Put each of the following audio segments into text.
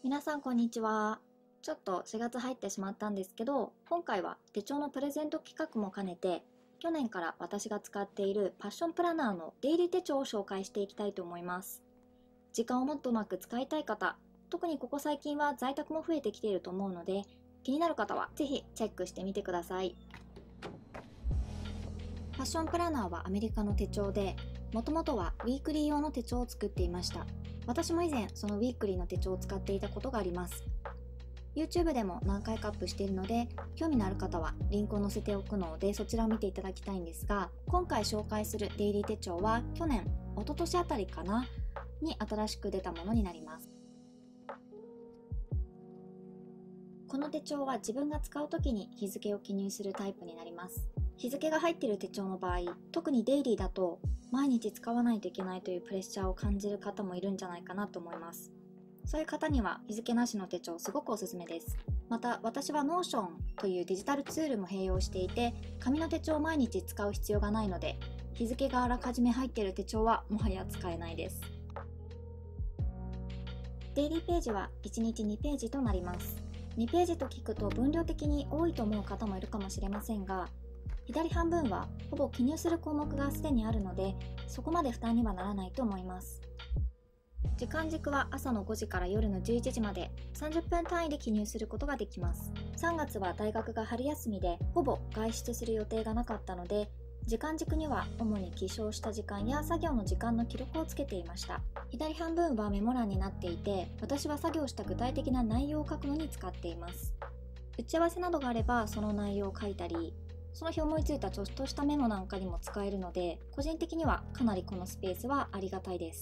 皆さんこんにちは。ちょっと4月入ってしまったんですけど、今回は手帳のプレゼント企画も兼ねて、去年から私が使っているパッションプラナーのデイリー手帳を紹介していきたいと思います。時間をもっとうまく使いたい方、特にここ最近は在宅も増えてきていると思うので、気になる方はぜひチェックしてみてください。パッションプラナーはアメリカの手帳で、もともとはウィークリー用の手帳を作っていました。私も以前そのウィークリーの手帳を使っていたことがあります。YouTube でも何回かアップしているので、興味のある方はリンクを載せておくのでそちらを見ていただきたいんですが、今回紹介するデイリー手帳は去年、一昨年あたりかなに新しく出たものになります。この手帳は自分が使うときに日付を記入するタイプになります。日付が入っている手帳の場合、特にデイリーだと毎日使わないといけないというプレッシャーを感じる方もいるんじゃないかなと思います。そういう方には日付なしの手帳すごくおすすめです。また私は Notion というデジタルツールも併用していて、紙の手帳を毎日使う必要がないので、日付があらかじめ入っている手帳はもはや使えないです。デイリーページは1日2ページとなります。2ページと聞くと分量的に多いと思う方もいるかもしれませんが、左半分はほぼ記入する項目がすでにあるので、そこまで負担にはならないと思います。時間軸は朝の5時から夜の11時まで30分単位で記入することができます。3月は大学が春休みでほぼ外出する予定がなかったので、時間軸には主に起床した時間や作業の時間の記録をつけていました。左半分はメモ欄になっていて、私は作業した具体的な内容を書くのに使っています。打ち合わせなどがあればその内容を書いたり、その日思いついたちょっとしたメモなんかにも使えるので、個人的にはかなりこのスペースはありがたいです。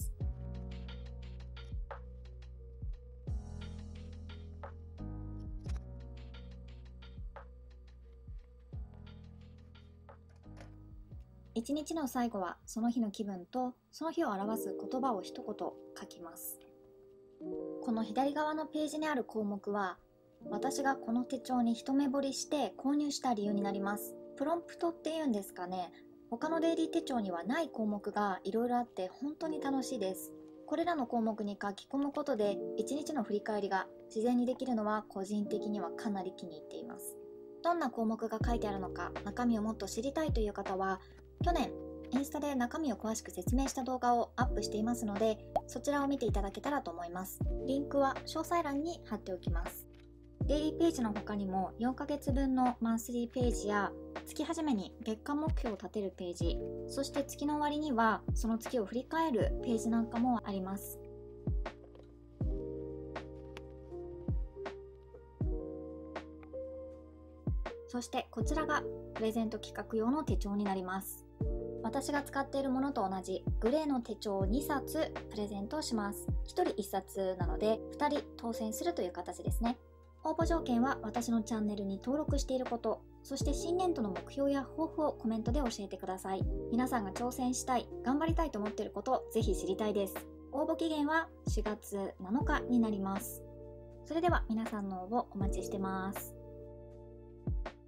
一日の最後はその日の気分とその日を表す言葉を一言書きます。この左側のページにある項目は、私がこの手帳に一目惚れして購入した理由になります。プロンプトっていうんですかね。他のデイリー手帳にはない項目がいろいろあって本当に楽しいです。これらの項目に書き込むことで一日の振り返りが自然にできるのは個人的にはかなり気に入っています。どんな項目が書いてあるのか、中身をもっと知りたいという方は、去年インスタで中身を詳しく説明した動画をアップしていますので、そちらを見ていただけたらと思います。リンクは詳細欄に貼っておきます。デイリーページの他にも4ヶ月分のマンスリーページや、月始めに月間目標を立てるページ、そして月の終わりにはその月を振り返るページなんかもあります。そしてこちらがプレゼント企画用の手帳になります。私が使っているものと同じグレーの手帳を2冊プレゼントします。1人1冊なので2人当選するという形ですね。応募条件は私のチャンネルに登録していること、そして新年度の目標や抱負をコメントで教えてください。皆さんが挑戦したい、頑張りたいと思っていること、ぜひ知りたいです。応募期限は4月7日になります。それでは皆さんの応募お待ちしてます。